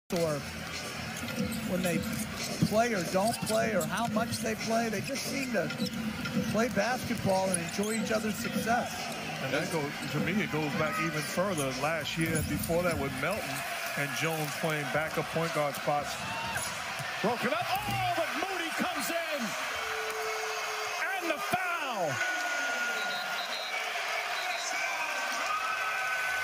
or when they play or don't play or how much they play. They just seem to play basketball and enjoy each other's success. And that goes, to me, it goes back even further. Last year and before that with Melton and Jones playing backup point guard spots. Broken up. Oh, but Moody comes in. And the foul.